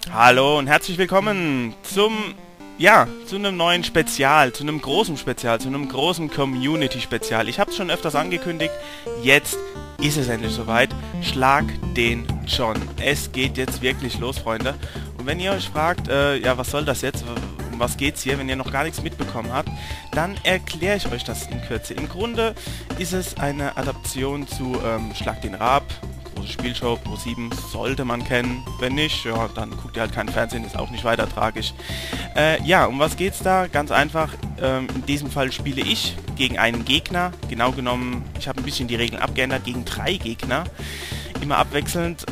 Hallo und herzlich willkommen zu einem neuen Spezial, zu einem großen Spezial, zu einem großen Community-Spezial. Ich habe es schon öfters angekündigt, jetzt ist es endlich soweit. Schlag den John. Es geht jetzt wirklich los, Freunde. Und wenn ihr euch fragt, was soll das jetzt, um was geht's hier, wenn ihr noch gar nichts mitbekommen habt, dann erkläre ich euch das in Kürze. Im Grunde ist es eine Adaption zu Schlag den Raab. Große Spielshow, Pro7, sollte man kennen. Wenn nicht, ja, dann guckt ihr halt kein Fernsehen, ist auch nicht weiter tragisch. Um was geht's da? Ganz einfach, in diesem Fall spiele ich gegen einen Gegner. Genau genommen, ich habe ein bisschen die Regeln abgeändert, gegen 3 Gegner. Immer abwechselnd.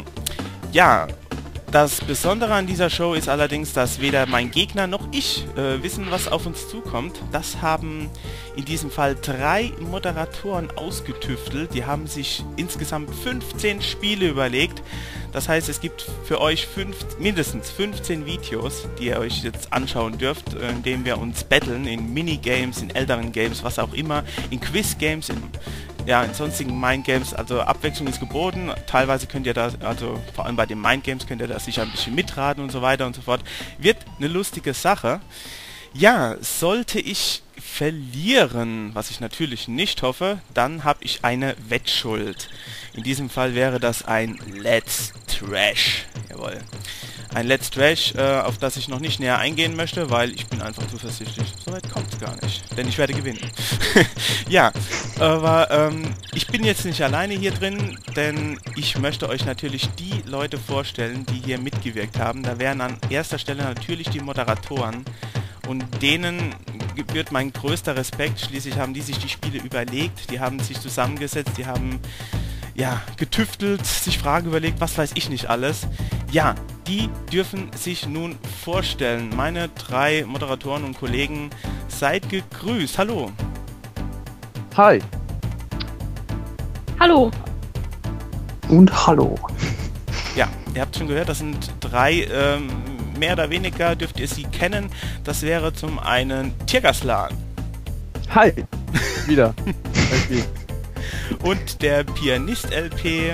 Das Besondere an dieser Show ist allerdings, dass weder mein Gegner noch ich wissen, was auf uns zukommt. Das haben in diesem Fall 3 Moderatoren ausgetüftelt. Die haben sich insgesamt 15 Spiele überlegt. Das heißt, es gibt für euch mindestens 15 Videos, die ihr euch jetzt anschauen dürft, in denen wir uns battlen, in Minigames, in älteren Games, was auch immer, in Quiz-Games, in sonstigen Mindgames. Also Abwechslung ist geboten. Teilweise könnt ihr da, also vor allem bei den Mindgames, könnt ihr da sicher ein bisschen mitraten und so weiter und so fort. Wird eine lustige Sache. Ja, sollte ich verlieren, was ich natürlich nicht hoffe, dann habe ich eine Wettschuld. In diesem Fall wäre das ein Let's Trash. Jawohl. Ein Let's Trash, auf das ich noch nicht näher eingehen möchte, weil ich bin einfach zuversichtlich. Soweit kommt es gar nicht, denn ich werde gewinnen. Ja, aber ich bin jetzt nicht alleine hier drin, denn ich möchte euch natürlich die Leute vorstellen, die hier mitgewirkt haben. Da wären an erster Stelle natürlich die Moderatoren und denen gebührt mein größter Respekt. Schließlich haben die sich die Spiele überlegt, die haben sich zusammengesetzt, die haben getüftelt, sich Fragen überlegt, was weiß ich nicht alles. Ja, die dürfen sich nun vorstellen. Meine 3 Moderatoren und Kollegen, seid gegrüßt. Hallo. Hi. Hallo. Und hallo. Ja, ihr habt schon gehört, das sind 3, mehr oder weniger dürft ihr sie kennen. Das wäre zum einen Tiergaslan. Hi. Wieder. Und der Pianist LP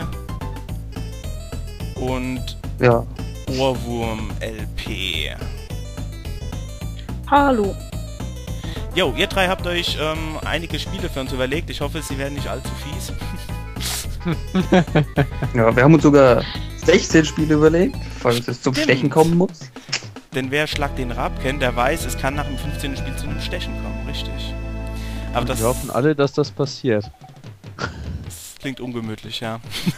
und Ohrwurm LP. Hallo. Jo, ihr 3 habt euch einige Spiele für uns überlegt. Ich hoffe, sie werden nicht allzu fies. Ja, wir haben uns sogar 16 Spiele überlegt, falls es zum Stechen kommen muss. Denn wer Schlag den Raab kennt, der weiß, es kann nach dem 15. Spiel zu einem Stechen kommen, richtig. Aber wir hoffen alle, dass das passiert. Das klingt ungemütlich, ja.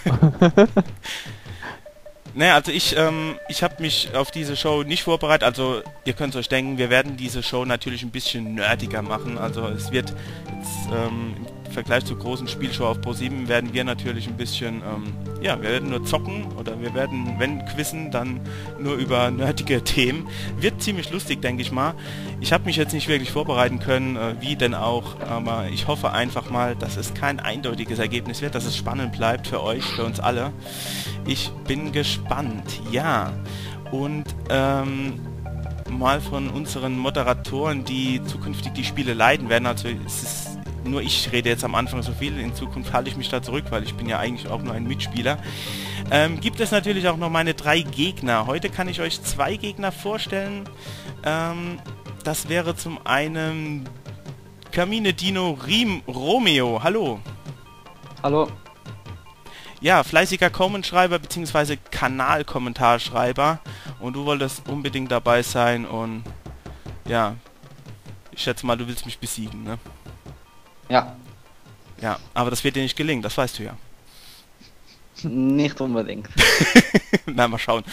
Naja, also ich habe mich auf diese Show nicht vorbereitet, also ihr könnt euch denken, wir werden diese Show natürlich ein bisschen nerdiger machen, also es wird jetzt im Vergleich zur großen Spielshow auf Pro7 werden wir natürlich ein bisschen, wir werden nur zocken oder wir werden, wenn quizzen, dann nur über nerdige Themen. Wird ziemlich lustig, denke ich mal. Ich habe mich jetzt nicht wirklich vorbereiten können, wie denn auch, aber ich hoffe einfach mal, dass es kein eindeutiges Ergebnis wird, dass es spannend bleibt für euch, für uns alle. Ich bin gespannt, ja. Und mal von unseren Moderatoren, die zukünftig die Spiele leiten werden, also es ist nur ich rede jetzt am Anfang so viel, in Zukunft halte ich mich da zurück, weil ich bin ja eigentlich auch nur ein Mitspieler. Gibt es natürlich auch noch meine 3 Gegner. Heute kann ich euch 2 Gegner vorstellen. Das wäre zum einen Kamine Dino Romeo. Hallo. Hallo. Ja, fleißiger Comment-Schreiber bzw. Kanal-Kommentarschreiber. Und du wolltest unbedingt dabei sein und ja, ich schätze mal, du willst mich besiegen, ne? Ja. Ja, aber das wird dir nicht gelingen, das weißt du ja. Nicht unbedingt. Na, mal schauen.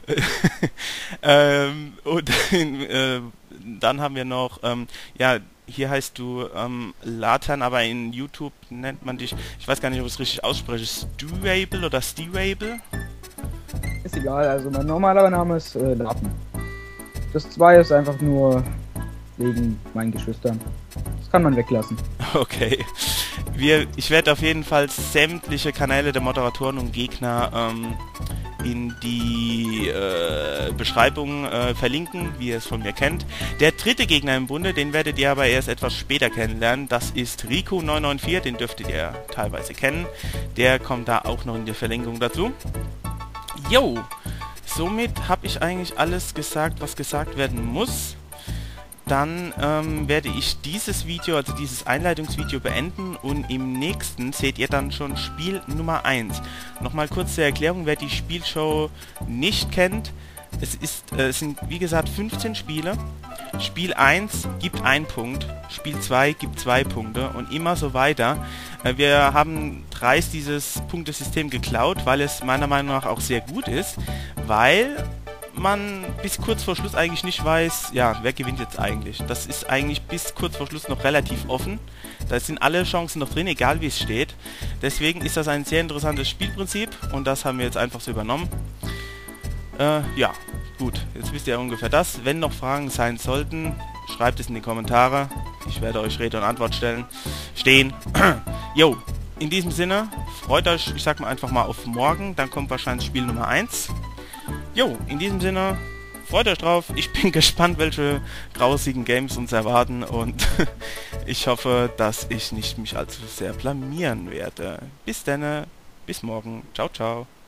Dann haben wir noch, hier heißt du Latan, aber in YouTube nennt man dich, ich weiß gar nicht, ob ich es richtig ausspreche, Stuable oder Stewable? Ist egal, also mein normaler Name ist Latan. Das 2 ist einfach nur wegen meinen Geschwistern. Das kann man weglassen. Okay. Ich werde auf jeden Fall sämtliche Kanäle der Moderatoren und Gegner in die Beschreibung verlinken, wie ihr es von mir kennt. Der 3. Gegner im Bunde, den werdet ihr aber erst etwas später kennenlernen. Das ist Rico994, den dürftet ihr teilweise kennen. Der kommt da auch noch in der Verlinkung dazu. Jo! somit habe ich eigentlich alles gesagt, was gesagt werden muss. Dann werde ich dieses Video, also dieses Einleitungsvideo beenden und im nächsten seht ihr dann schon Spiel Nummer 1. Nochmal kurz zur Erklärung, wer die Spielshow nicht kennt. Es sind wie gesagt 15 Spiele. Spiel 1 gibt 1 Punkt, Spiel 2 gibt 2 Punkte und immer so weiter. Wir haben dreist dieses Punktesystem geklaut, weil es meiner Meinung nach auch sehr gut ist, weil man bis kurz vor Schluss eigentlich nicht weiß, ja, wer gewinnt jetzt eigentlich. Das ist eigentlich bis kurz vor Schluss noch relativ offen. Da sind alle Chancen noch drin, egal wie es steht. Deswegen ist das ein sehr interessantes Spielprinzip und das haben wir jetzt einfach so übernommen. Ja, gut, jetzt wisst ihr ungefähr das. Wenn noch Fragen sein sollten, schreibt es in die Kommentare. Ich werde euch Rede und Antwort stehen. Jo, in diesem Sinne, freut euch, ich sag mal einfach mal auf morgen, dann kommt wahrscheinlich Spiel Nummer 1. Jo, in diesem Sinne, freut euch drauf. Ich bin gespannt, welche grausigen Games uns erwarten und ich hoffe, dass ich nicht mich allzu sehr blamieren werde. Bis dann, bis morgen. Ciao, ciao.